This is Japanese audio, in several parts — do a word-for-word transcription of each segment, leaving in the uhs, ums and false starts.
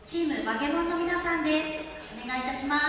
チームバケモンの皆さんです。お願いいたします。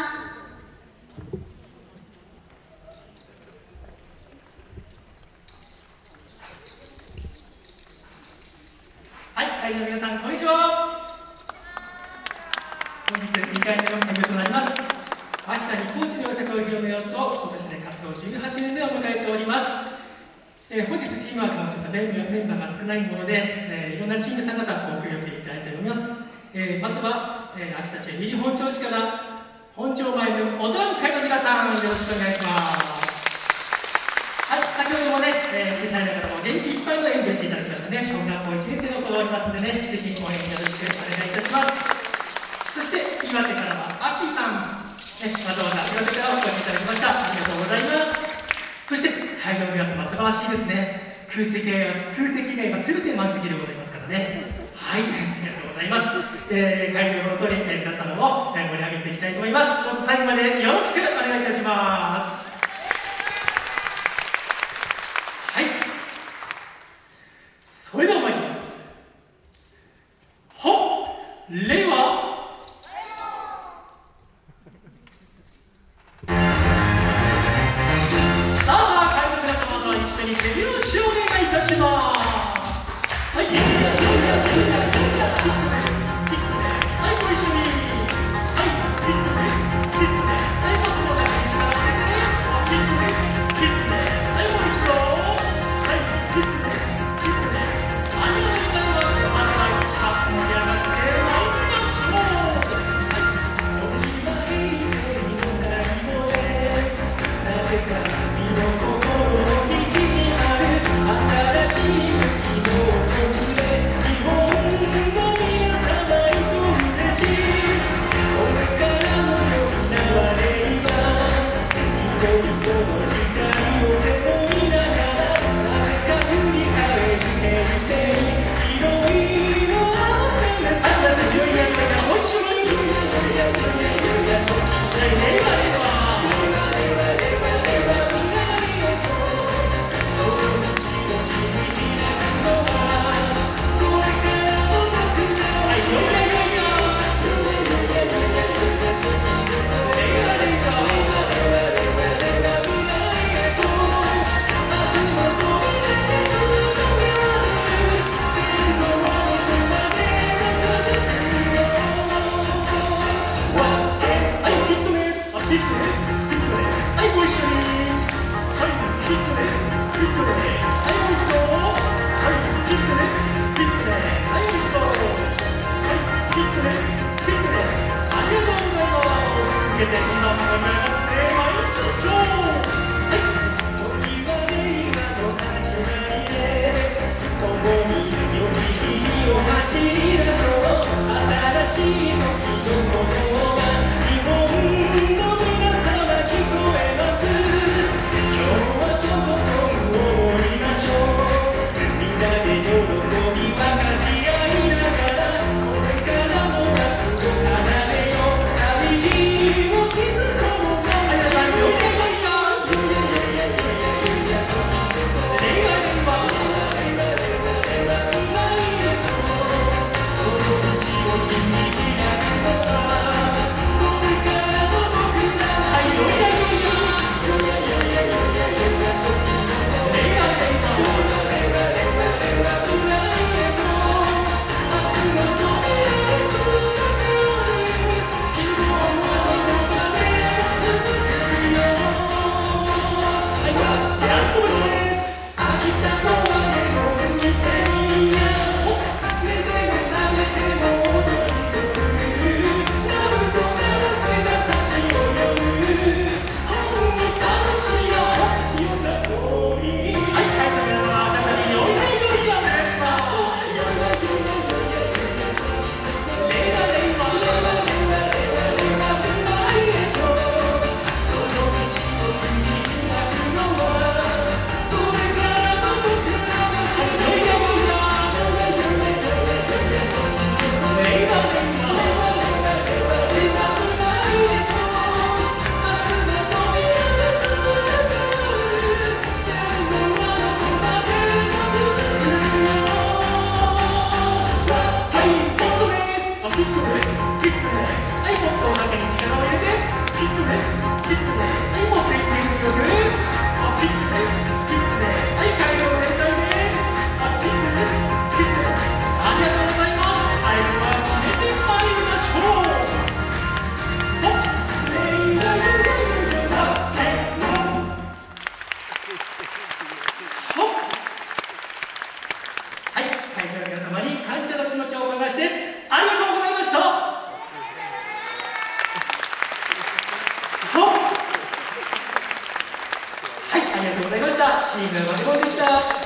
はい、会場の皆さん、こんにちは。本日にかいめの演舞となります。秋田に高知の良さを広めようと、今年で活動じゅうはちねんめを迎えております。えー、本日チームワークもちょっとメンバーが少ないもので、えー、いろんなチームさん方ご協力いただいております。えー、まずは、えー、秋田市由利本町市から本町前のお団会の皆さん、よろしくお願いします。はい、先ほどもね、えー、小さいながらも元気いっぱいの演舞していただきましたね。小学校いちねん生の子がおりますのでね、ぜひ応援よろしくお願いいたします。そして岩手からはあきさん、ね、わざわざ岩手からお越しいただきました。ありがとうございます。そして会場の皆様、素晴らしいですね。空席以外は空席以外は全て満席でございますからね。はい、ありがとうございます。えー、会場の通り、えー、皆様を、えー、盛り上げていきたいと思います。どうぞ最後までよろしくお願いいたします。はい。それでは参ります。ほっ、令和。手拍子をお願いいたします。はい、はい、ご一緒に。はい、ヒットです。ヒットです。はい、僕も中に力を入れて。ヒットです。ヒットです。はい、もう一度。はい、ヒットです。ヒットです。ありがとうございます。まずは一番盛り上がってまいりましょう。はい、おじまいせいの最後です。なぜか身の心を引き締まる新しい時の訪れ、日本の皆様にと嬉しい。これからのような我々は人々の時代を背負いながら、なぜか振り返る平成、いろいろあってね。ありがとうございます。じゅうにねんめからご一緒に。令和令和こんなものになってまいりましょう。はい、時は令和の始まりです。共に良き日を走り出そう。新しい時の声が日本の皆様聞こえます。今日はとことん踊りましょう。みんなで喜び分かち合いながら、これからも明日を奏でよう。旅路を築こう。ありがとうございます。はい、ヒットです。 チームマネコンでした。